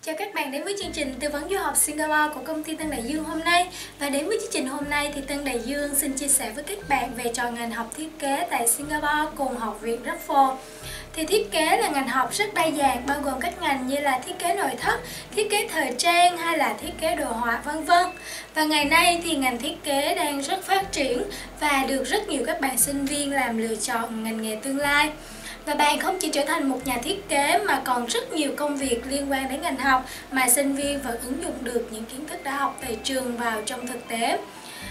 Chào các bạn đến với chương trình tư vấn du học Singapore của công ty Tân Đại Dương hôm nay. Và đến với chương trình hôm nay thì Tân Đại Dương xin chia sẻ với các bạn về chọn ngành học thiết kế tại Singapore cùng Học viện Raffles. Thì thiết kế là ngành học rất đa dạng, bao gồm các ngành như là thiết kế nội thất, thiết kế thời trang hay là thiết kế đồ họa vân vân. Và ngày nay thì ngành thiết kế đang rất phát triển và được rất nhiều các bạn sinh viên làm lựa chọn ngành nghề tương lai. Và bạn không chỉ trở thành một nhà thiết kế mà còn rất nhiều công việc liên quan đến ngành học mà sinh viên vẫn ứng dụng được những kiến thức đã học tại trường vào trong thực tế.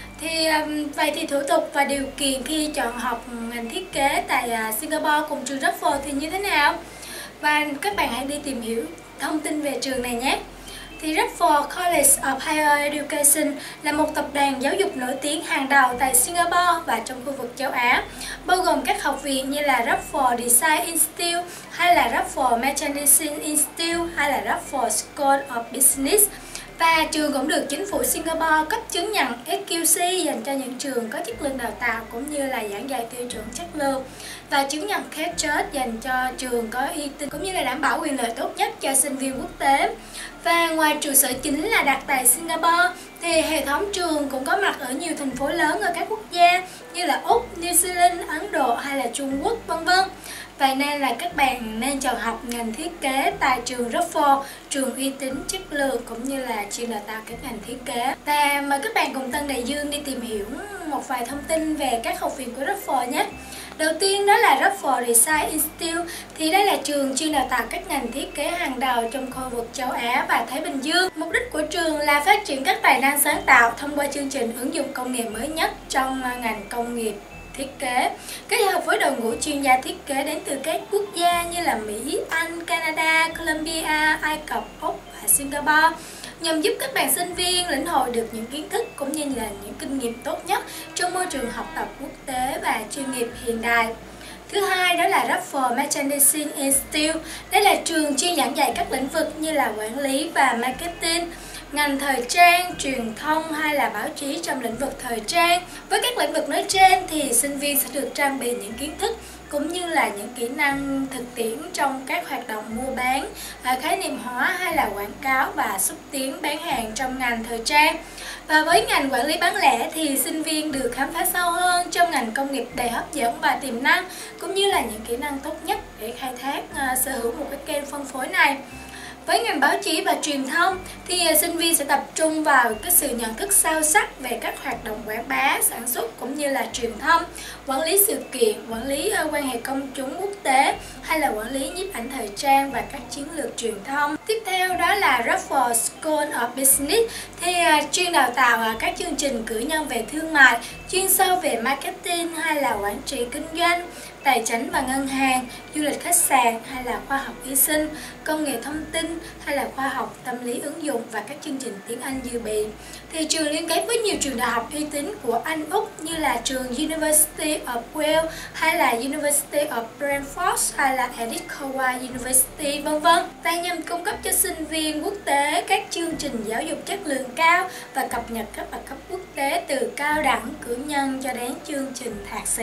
Vậy thì thủ tục và điều kiện khi chọn học ngành thiết kế tại Singapore cùng trường Raffles thì như thế nào? Và các bạn hãy đi tìm hiểu thông tin về trường này nhé. Thì Raffles College of Higher Education là một tập đoàn giáo dục nổi tiếng hàng đầu tại Singapore và trong khu vực châu Á, bao gồm các học viện như là Raffles Design Institute hay là Raffles Merchandising Institute hay là Raffles School of Business. Và trường cũng được chính phủ Singapore cấp chứng nhận SQC dành cho những trường có chất lượng đào tạo cũng như là giảng dạy tiêu chuẩn chất lượng, và chứng nhận CAPE dành cho trường có uy tín cũng như là đảm bảo quyền lợi tốt nhất cho sinh viên quốc tế. Và ngoài trụ sở chính là đặt tại Singapore thì hệ thống trường cũng có mặt ở nhiều thành phố lớn ở các quốc gia như là Úc, New Zealand, Ấn Độ hay là Trung Quốc vân vân. Vậy nên là các bạn nên chọn học ngành thiết kế tại trường Raffles, trường uy tín, chất lượng cũng như là chuyên đào tạo các ngành thiết kế. Và mời các bạn cùng Tân Đại Dương đi tìm hiểu một vài thông tin về các học viện của Raffles nhé. Đầu tiên đó là Raffles Design Institute, thì đây là trường chuyên đào tạo các ngành thiết kế hàng đầu trong khu vực châu Á và Thái Bình Dương. Mục đích của trường là phát triển các tài năng sáng tạo thông qua chương trình ứng dụng công nghệ mới nhất trong ngành công nghiệp thiết kế, kết hợp với đội ngũ chuyên gia thiết kế đến từ các quốc gia như là Mỹ, Anh, Canada, Colombia, Ai Cập, Úc và Singapore, nhằm giúp các bạn sinh viên lĩnh hội được những kiến thức cũng như là những kinh nghiệm tốt nhất trong môi trường học tập quốc tế và chuyên nghiệp hiện đại. Thứ hai đó là Raffles Merchandising Institute. Đây là trường chuyên giảng dạy các lĩnh vực như là quản lý và marketing, ngành thời trang, truyền thông hay là báo chí trong lĩnh vực thời trang. Với các lĩnh vực nói trên thì sinh viên sẽ được trang bị những kiến thức cũng như là những kỹ năng thực tiễn trong các hoạt động mua bán, khái niệm hóa hay là quảng cáo và xúc tiến bán hàng trong ngành thời trang. Và với ngành quản lý bán lẻ thì sinh viên được khám phá sâu hơn trong ngành công nghiệp đầy hấp dẫn và tiềm năng, cũng như là những kỹ năng tốt nhất để khai thác sở hữu một cái kênh phân phối này. Với ngành báo chí và truyền thông thì sinh viên sẽ tập trung vào cái sự nhận thức sâu sắc về các hoạt động quảng bá, sản xuất cũng như là truyền thông, quản lý sự kiện, quản lý quan hệ công chúng quốc tế hay là quản lý nhiếp ảnh thời trang và các chiến lược truyền thông. Tiếp theo đó là Raffles School of Business, thì chuyên đào tạo các chương trình cử nhân về thương mại, chuyên sâu về marketing hay là quản trị kinh doanh, tài chính và ngân hàng, du lịch khách sạn hay là khoa học y sinh, công nghệ thông tin hay là khoa học tâm lý ứng dụng và các chương trình tiếng Anh dự bị. Thì trường liên kết với nhiều trường đại học uy tín của Anh, Úc như là trường University of Wales hay là University of Brentford hay là Edith Cowan University vân vân. Và nhằm cung cấp cho sinh viên quốc tế các chương trình giáo dục chất lượng cao và cập nhật các bằng cấp quốc tế từ cao đẳng cử nhân cho đến chương trình thạc sĩ.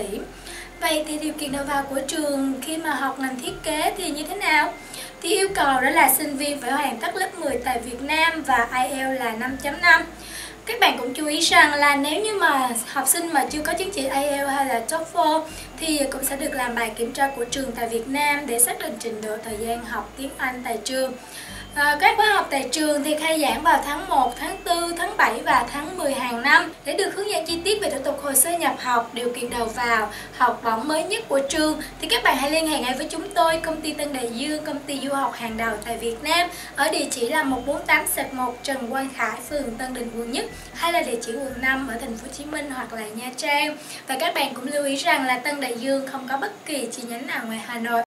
Vậy thì điều kiện đầu vào của trường khi mà học ngành thiết kế thì như thế nào? Thì yêu cầu đó là sinh viên phải hoàn tất lớp 10 tại Việt Nam và IELTS là 5.5. Các bạn cũng chú ý rằng là nếu như mà học sinh mà chưa có chứng chỉ IELTS hay là TOEFL thì cũng sẽ được làm bài kiểm tra của trường tại Việt Nam để xác định trình độ thời gian học tiếng Anh tại trường. Các khóa học tại trường thì khai giảng vào tháng 1, tháng 4, tháng 7 và tháng 10 hàng năm. Để được hướng dẫn chi tiết về thủ tục hồ sơ nhập học, điều kiện đầu vào, học bổng mới nhất của trường thì các bạn hãy liên hệ ngay với chúng tôi, công ty Tân Đại Dương, công ty du học hàng đầu tại Việt Nam, ở địa chỉ là 148/1 Trần Quang Khải, phường Tân Định, quận Nhất, hay là địa chỉ quận 5 ở thành phố Hồ Chí Minh hoặc là Nha Trang. Và các bạn cũng lưu ý rằng là Tân Đại Dương không có bất kỳ chi nhánh nào ngoài Hà Nội.